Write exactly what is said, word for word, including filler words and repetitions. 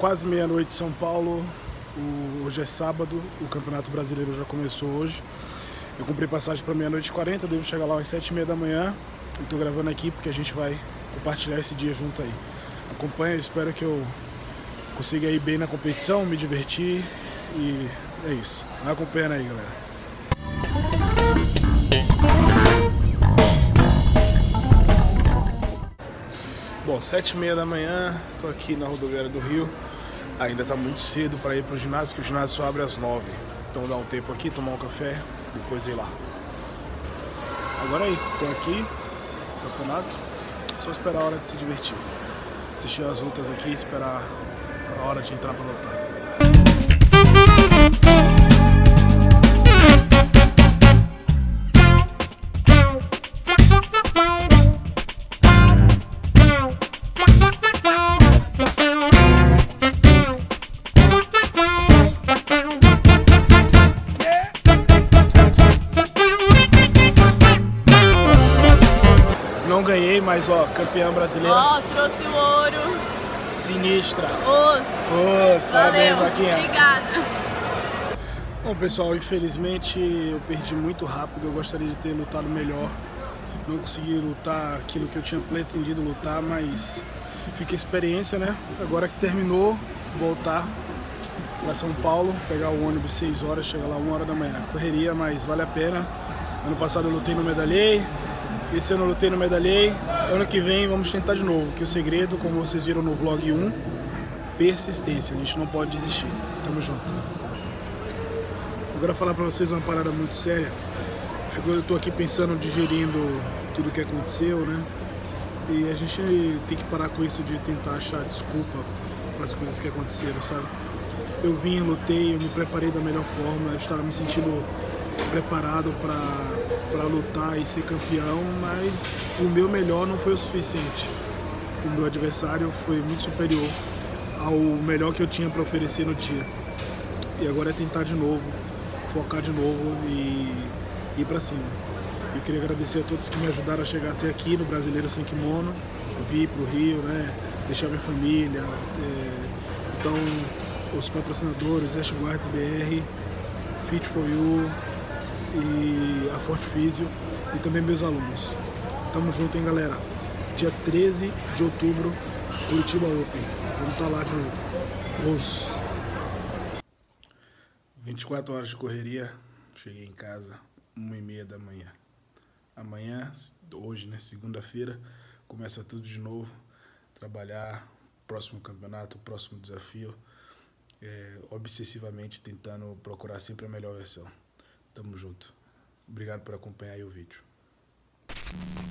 quase meia-noite em São Paulo. O, hoje é sábado, o Campeonato Brasileiro já começou hoje. Eu comprei passagem para meia-noite e quarenta, devo chegar lá às sete e meia da manhã. Eu tô gravando aqui porque a gente vai compartilhar esse dia junto aí. Acompanha, espero que eu consiga ir bem na competição, me divertir e é isso. Vai acompanhando aí, galera. Bom, sete e meia da manhã, tô aqui na rodoviária do Rio. Ainda tá muito cedo para ir pro ginásio, que o ginásio só abre às nove. Então dá um tempo aqui, tomar um café, depois ir lá. Agora é isso, tô aqui, campeonato, só esperar a hora de se divertir. Assistir as lutas aqui e esperar a hora de entrar pra lutar. Não ganhei, mas ó, campeã brasileira. Ó, oh, trouxe o ouro. Sinistra. Os. Os, parabéns, Vaquinha. Obrigada. Bom, pessoal, infelizmente eu perdi muito rápido. Eu gostaria de ter lutado melhor. Não consegui lutar aquilo que eu tinha pretendido lutar, mas fica experiência, né? Agora que terminou, voltar para São Paulo, pegar o ônibus seis horas, chegar lá uma hora da manhã. Correria, mas vale a pena. Ano passado eu lutei no Medalhei. Esse ano eu lutei no Medalhei, ano que vem vamos tentar de novo, que o segredo, como vocês viram no vlog um, persistência, a gente não pode desistir. Tamo junto. Agora falar pra vocês uma parada muito séria. Eu tô aqui pensando, digerindo tudo que aconteceu, né? E a gente tem que parar com isso de tentar achar desculpa para as coisas que aconteceram, sabe? Eu vim, lutei, eu me preparei da melhor forma, eu estava me sentindo preparado para lutar e ser campeão, mas o meu melhor não foi o suficiente. O meu adversário foi muito superior ao melhor que eu tinha para oferecer no dia. E agora é tentar de novo, focar de novo e ir para cima. Eu queria agradecer a todos que me ajudaram a chegar até aqui no Brasileiro Sem Kimono. Eu vim para o Rio, né, deixar minha família, é, então os patrocinadores, Ash Guards B R, Fit for You e a Forte Físio e também meus alunos. Tamo junto, hein, galera? Dia treze de outubro, Curitiba Open. Vamos estar lá de novo. Os vinte e quatro horas de correria, cheguei em casa, uma e meia da manhã. Amanhã, hoje, né, segunda-feira, começa tudo de novo. Trabalhar, próximo campeonato, próximo desafio. É, obsessivamente tentando procurar sempre a melhor versão. Tamo junto. Obrigado por acompanhar aí o vídeo.